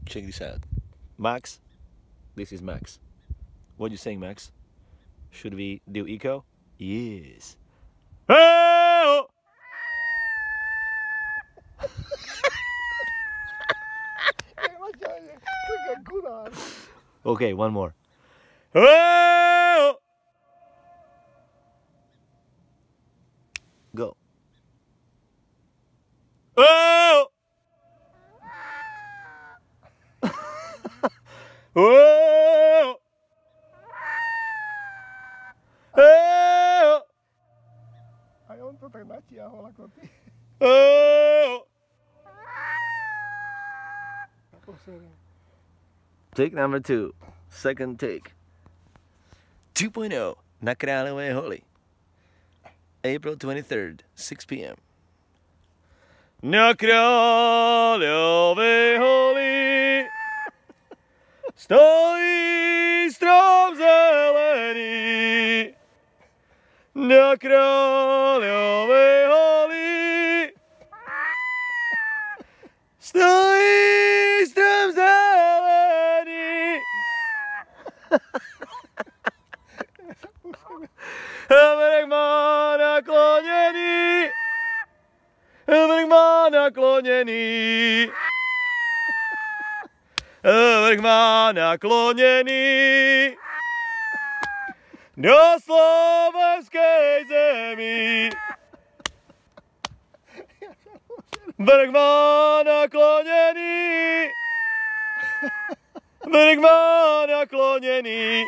check this out. Max, this is Max. What are you saying, Max? Should we do eco? Yes. Oh! Okay, one more. Oh! Go. Oh! Oh! Oh! A on to tak natiahol ako ty. Oh! Take number 2. Second take. 2.0 na Kráľovej holi. April 23rd, 6 p.m. Na Kráľovej holi stojí strom zelený. Na Kráľovej holi stojí strom zelený. Vrch má naklonený. Vrch má naklonený. Vrch má naklonený do slovenskej zemi. Vrch má naklonený. Vrch má naklonený.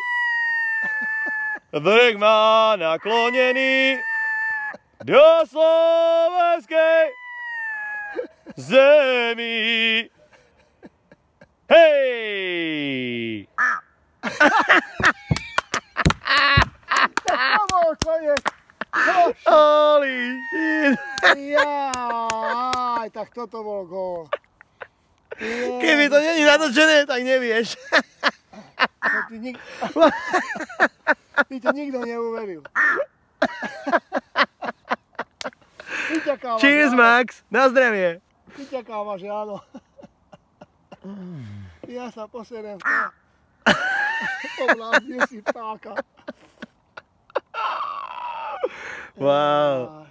Vrch má naklonený do slovenskej zemi. Hej! To bol koniec. Holy shit! Jaj, tak toto bol gól. Keby to není natočené, tak nevieš. Ty ti nikto neuveril. Cheers, Max! Na zdravie! Vyťakáva, že áno. Ja sa poserem v tom. Ovládne si vtáka. Wow.